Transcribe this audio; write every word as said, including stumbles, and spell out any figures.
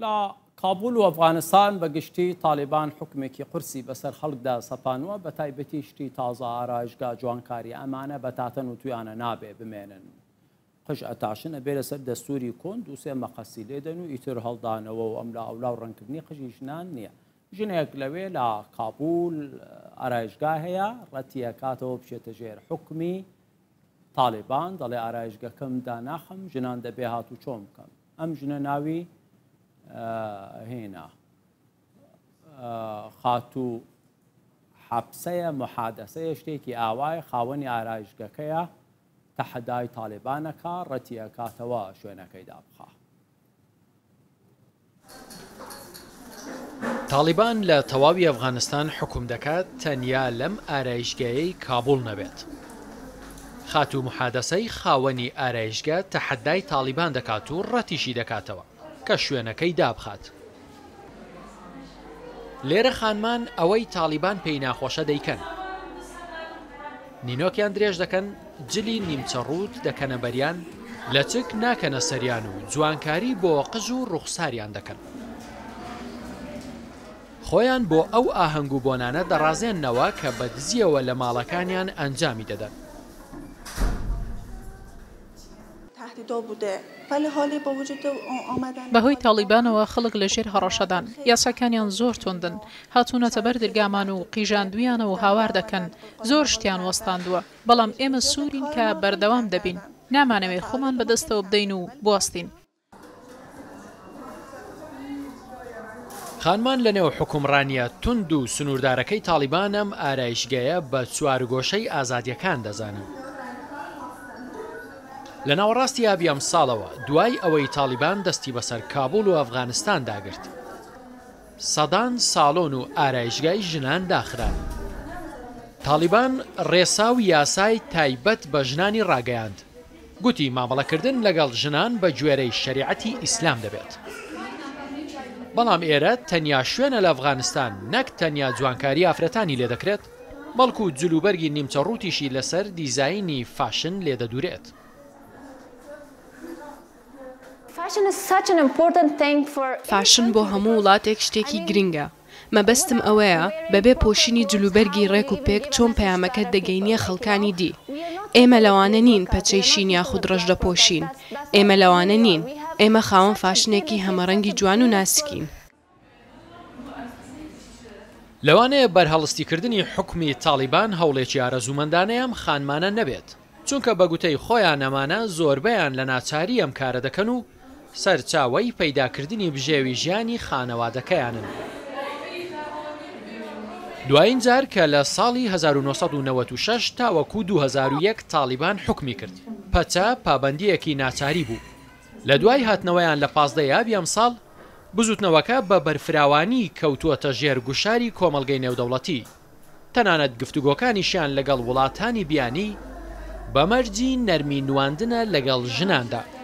لا کابول و ئەفغانستان بەگشتی تاالبان حکمێکی قورسی بەسەر خەڵکدا سەپانووە بە تایبەتی شتی تازە ئارایشگا جوانکاری ئەمانە بەتاتەن و تویانە نابێ بمێنن قژ ئەتاشن ئەبێ لەسەر دەستوری کۆن دووسێ مەقەسی لێدەن و ئیتر هەڵدانەوە و ئەم لا ئەولا و ڕەنکردنی قژی ژنان نییە ژنێک لەوێ لە کابول ئارایشگا هەیە ڕەتیەکاتەوە بچێتە ژێر حکمی تاالبان دەڵێ ئارایشگەکەم داناخم ژنان دەبێ هاتوو چۆم بکەم ئەم ژنە ناوی هێنا خاتوو حەبسەیە محادەسەیە شتێکی ئاوای خاوەنی ئارایشگەکەیە تەحەدای تاالبانەکە ڕەتیەکاتەوە شوێنەکەیدا بخە. تاالبان لە تەواوی ئەفغانستان حکوم دەکات تەنیا لەم ئارایشگایەی کابول نەبێت. خاتوو محادەسەی خاوەنی ئارایشگە تەحەدای تاالبان دەکات و ڕەتیشی دەکاتەوە کە شوێنەکەی دابخات. لێرە خانمان ئەوەی تاالبان پێی ناخۆشە دەیکەن. نینۆکیان درێژ دەکەن، جلی نیمچە ڕوود دەکەنە بەریان، لە چک ناکەنە سەریان و جوانکاری بۆ قژ و ڕوخساریان دەکەن. خۆیان بۆ ئەو ئاهەنگ و بۆنانە دەڕازێننەوە کە بە دزیەوە لە ماڵەکانیان ئەنجامی دەدەن. بەهۆی تاالبانەوە خەڵک لە ژێر هەڕەشەدان، یاساکانیان زۆر تۆندن، هاتوونەتە بەر دەرگامان و قیژاندویانە و هاوار دەکەن، زۆر شتیان وەستاندووە، بەڵام ئێمە سوورین کە بەردەوام دەبین، نامانەوێت خۆمان بەدەستەوە بدەین و بوەستین. خانمان لە نێو حکومڕانیە تند و سنووردارەکەی تاالبان ئەم ئارایشگایە بە چوارگۆشەی ئازادیەکان دەزانن. لە ناوەڕاستی ئابی ئەم ساڵەوە دوای ئەوەی تاالبان دەستی بەسەر کابول و ئەفغانستان داگرت، سەدان ساڵۆن و ئارایشگای ژنان داخران. تاالبان ڕێسا و یاسای تایبەت بە ژنانی ڕاگەیاند، گوتی مامەڵەکردن لەگەڵ ژنان بە گوێرەی شەریعەتی ئیسلام دەبێت. بەڵام ئێرە تەنیا شوێنە لە ئەفغانستان نەک تەنیا جوانکاری ئافرەتانی لێ دەکرێت، بەڵکو جلوبەرگی نیمچە ڕوتیشی لەسەر دیزاینی فاشن لێدەدورێت. فاشن بۆ هەموو وڵاتێک شتێکی گرنگە. مەبەستم ئەوەیە بەبێ پۆشینی جلوبەرگی ڕێک و پێک چۆن پەیامەکەت دەگەینیە خەڵکانی دی. ئێمە لەوانە نین پەچەی شین یاخود ڕەش دەپۆشین. ئێمە لەوانە نین. ئێمە خاوەن فاشنێکی هەمەڕەنگی جوان و ناسکین. لەوانەیە بەرهەڵستیکردنی حکمی تاالبان هەوڵێکی ئارەزوومەندانەیەم خانمانە نەبێت، چونکە بەگوتەی خۆیان ئەمانە زۆربەیان لە ناچاری ئەم کارە دەکەن و سەرچاوەی پەیداکردنی بژێوی ژیانی خانەوادەکەیانن. دوایین جار کە لە ساڵی هەزار و نۆسەد و نەوەت و شەش تاوەکو دوو هەزار و یەک تاالبان حکمی کرد، پەچە پابەندیەکی ناچاری بوو. لە دوای هاتنەوەیان لە پازدەی ئابی ئەم ساڵ بزوتنەوەکە بە بەرفراوانی کەوتووەتە ژێر گوشاری کۆمەڵگەی نێودەوڵەتی، تەنانەت گفتوگۆکانیشیان لەگەڵ وڵاتانی بیانی بەمەرجی نەرمی نواندنە لەگەڵ ژناندا.